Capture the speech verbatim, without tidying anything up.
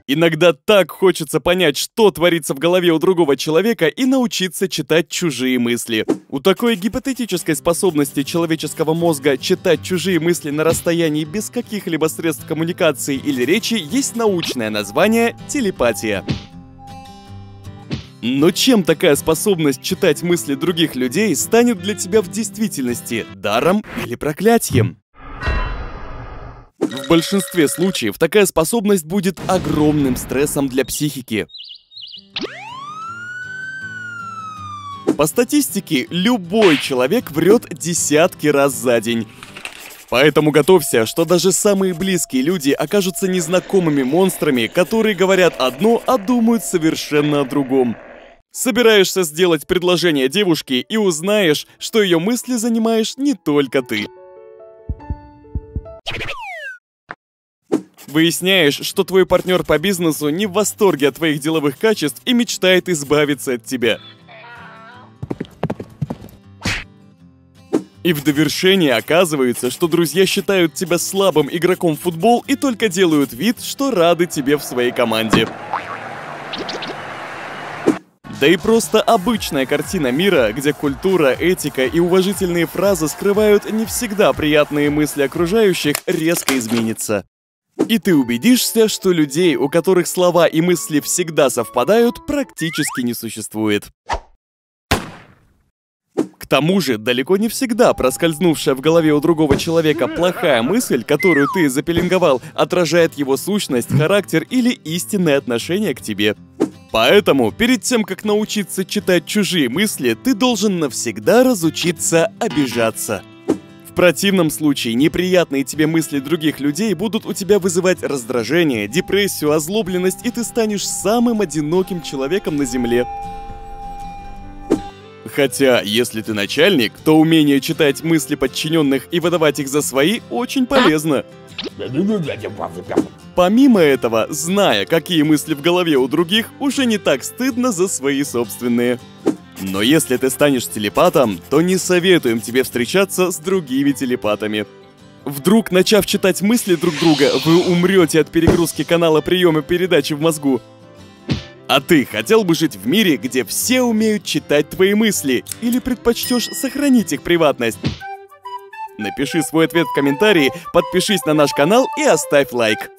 Иногда так хочется понять, что творится в голове у другого человека, и научиться читать чужие мысли. У такой гипотетической способности человеческого мозга читать чужие мысли на расстоянии без каких-либо средств коммуникации или речи есть научное название — телепатия. Но чем такая способность читать мысли других людей станет для тебя в действительности — даром или проклятием? В большинстве случаев такая способность будет огромным стрессом для психики. По статистике, любой человек врет десятки раз за день. Поэтому готовься, что даже самые близкие люди окажутся незнакомыми монстрами, которые говорят одно, а думают совершенно о другом. Собираешься сделать предложение девушке и узнаешь, что ее мысли занимаешь не только ты. Выясняешь, что твой партнер по бизнесу не в восторге от твоих деловых качеств и мечтает избавиться от тебя. И в довершение оказывается, что друзья считают тебя слабым игроком в футбол и только делают вид, что рады тебе в своей команде. Да и просто обычная картина мира, где культура, этика и уважительные фразы скрывают не всегда приятные мысли окружающих, резко изменится. И ты убедишься, что людей, у которых слова и мысли всегда совпадают, практически не существует. К тому же, далеко не всегда проскользнувшая в голове у другого человека плохая мысль, которую ты запеленговал, отражает его сущность, характер или истинное отношение к тебе. Поэтому, перед тем, как научиться читать чужие мысли, ты должен навсегда разучиться обижаться. В противном случае неприятные тебе мысли других людей будут у тебя вызывать раздражение, депрессию, озлобленность, и ты станешь самым одиноким человеком на земле. Хотя, если ты начальник, то умение читать мысли подчиненных и выдавать их за свои очень полезно. Помимо этого, зная, какие мысли в голове у других, уже не так стыдно за свои собственные. Но если ты станешь телепатом, то не советуем тебе встречаться с другими телепатами. Вдруг, начав читать мысли друг друга, вы умрете от перегрузки канала приема передачи в мозгу. А ты хотел бы жить в мире, где все умеют читать твои мысли, или предпочтешь сохранить их приватность? Напиши свой ответ в комментарии, подпишись на наш канал и оставь лайк.